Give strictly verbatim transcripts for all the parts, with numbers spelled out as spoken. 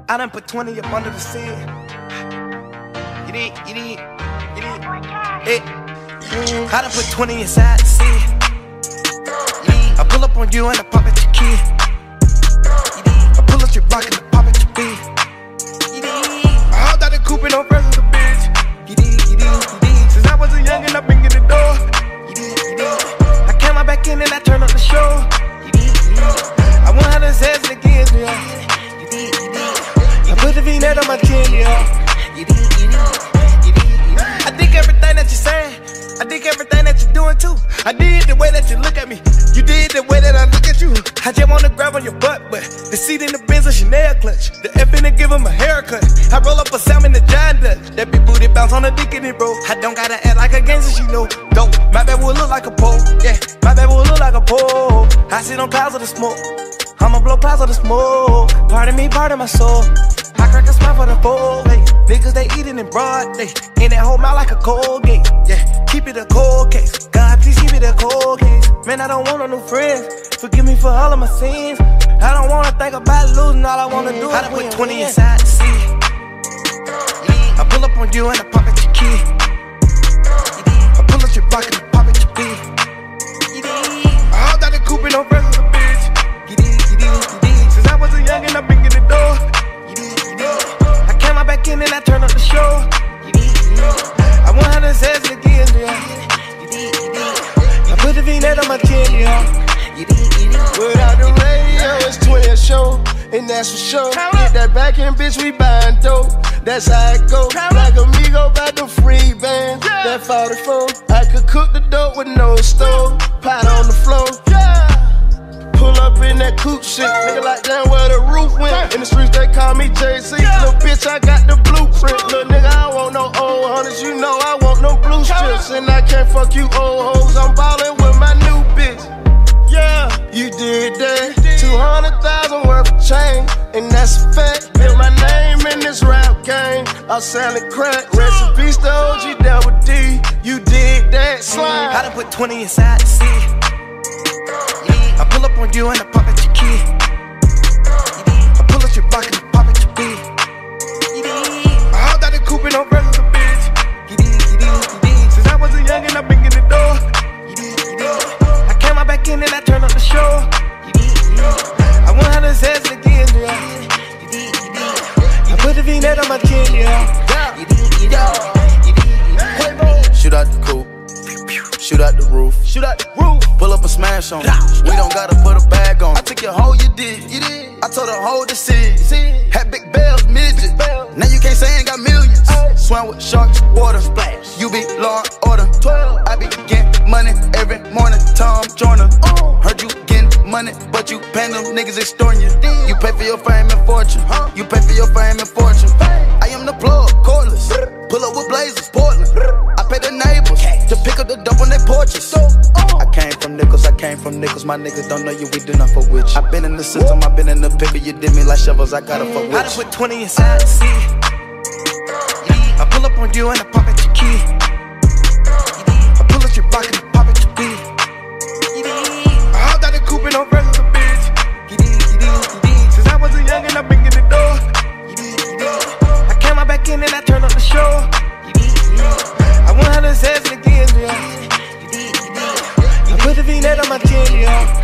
I done put twenty up under the seat. You did, you did, you did. Hey. I done put twenty inside the seat. I pull up on you and I pop at your key. I pull up your block and I pop at your beat. I hopped out the coupe and no friends with a bitch. Since I was a youngin', I've been getting the door. I came out back in and I turned up the show. I want how this ass again, yeah. I put the V-net on my chin, yeah. I think everything that you're saying, I think everything that you're doing too. I did the way that you look at me, you did the way that I look at you. I just wanna grab on your butt, but the seat in the Benz a Chanel clutch. The F in to give him a haircut. I roll up a salmon the John Dutch. That big booty bounce on the dick in it, bro. I don't gotta act like a gangster, she know. Dope, my bad will look like a pole. Yeah, my bad will look like a pole. I sit on clouds of the smoke. I'ma blow clouds of the smoke. Pardon me, pardon my soul. I crack a smile for the four, hey. Niggas, they eatin' in broad day. In that whole mouth like a cold gate. Yeah, keep it a cold case. God, please keep it a cold case. Man, I don't want no new friends. Forgive me for all of my sins. I don't wanna think about losing. All I wanna do is I done put twenty inside the seat. I pull up on you and I pop at your key. I pull up your block and I pop at your beat. I hopped out the coupe and no friends with a bitch. Since I was a youngin', I've been getting the door. I came out back in and I turned up the show. I want how this ass again, yeah. I put the V-net on my chin, yeah. Without the radio, it's twin show, and that's for sure. Get that back end, bitch, we buying dope. That's how it go. Like amigo got the free band. That forty-four, I could cook the dope with no stove. Pot on the floor. Pull up in that coupe shit, nigga like damn where the roof went. In the streets they call me J C. Little bitch, I got the blueprint. Little nigga, I want no old hundreds, you know I want no blue strips. And I can't fuck you old hoes, I'm ballin' with my new bitch. Yeah, you did that. Two hundred thousand worth of change, and that's a fact. Built my name in this rap game. I'm selling crack. Recipes to O G Double D. You did that slime. I done put twenty inside the seat. I pull up on you and I pop at your key. I pull up your block and I pop at your beat. I hopped out the coupe and no friends with a bitch. Since I was a youngin', I've been getting the door. I came out back in and I turned up the show. I want how this ass again, yeah. I put the V-net on my chin, yeah. Shoot out the coupe, shoot out the roof, Shoot out the roof. pull up a smash on it. We don't gotta put a bag on. I took your hoe, you did, you did. I told her hold the seat. Had big bells, midget. Now you can't say I ain't got millions. Swam with sharks, water splash. You be law and order. I be getting money every morning. Tom Joyner. Heard you getting money, but you paying them niggas extorting you. You pay for your fame and fortune. You pay for your fame and fortune. I am the plug, cordless. Pull up with blazers, Portland. I pay the neighbors to pick up the dope on their porches. I came from nickels, I came from nickels. My niggas don't know you, we do not fuck with you. I been in the system, I been in the pickle. You did me like shovels, I gotta fuck with you. I done put twenty inside the seat. I pull up on you and I pop at your key. I pull up your block and I pop at your beat. I hopped out the coupe and no friends with a bitch. Since I was a youngin', I've been getting the door. I came out back in and I turned up the show. I want how this ass again, yeah. I put the V-net on my chin, yeah.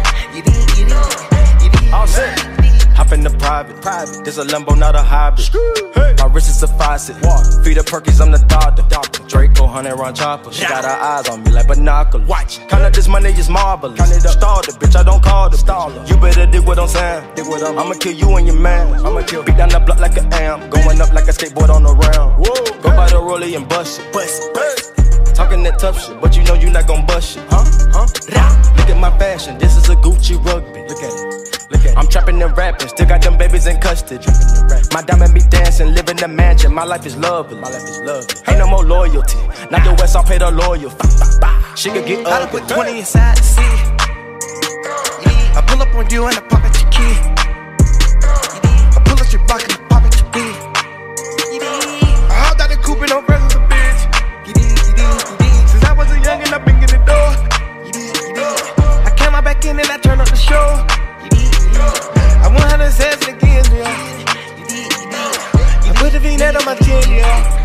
All set. Hop in the private. Private. This a Lambo, not a hybrid. Hey. My wrist is a faucet. Water. Feed her Perkies, I'm the doctor. doctor. Draco, hundred round chopper. She got her eyes on me like binoculars. Watch. Count up this money, it's marvelous. Count it up. Starter, bitch, I don't call the staller. You better dig what I'm saying. Dig what I'm. I'ma kill you and your man. I'ma kill. Beat down the block like an amp. Going up like a skateboard on the round. Whoa. Go by the rollie and bust it. Bust it. Bust it. Talking that tough shit, but you know you not gon' bust shit. Huh? Huh? Look at my fashion. This is a Gucci rugby. Look at it. I'm trapping and rapping, still got them babies in custody. My diamond be dancing, live in the mansion. My life is lovely. My life is lovely. Ain't no more loyalty. Not the West, I'll pay the loyal. She could get ugly. I done put twenty inside the seat. I pull up on you and I pop at your key. I pull up your block and I pop at your beat. I hopped out the coupe and no friends with a bitch. Since I was a youngin', I've been getting the door. I came out back in and I turned up the show. I want how this ass again, yeah. that on my chin, yeah.